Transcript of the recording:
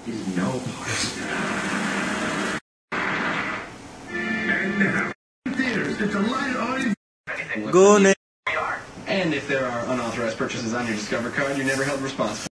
is no part. And now, theaters, it's a light audience. Go, Nick. And if there are unauthorized purchases on your Discover card, you're never held responsible.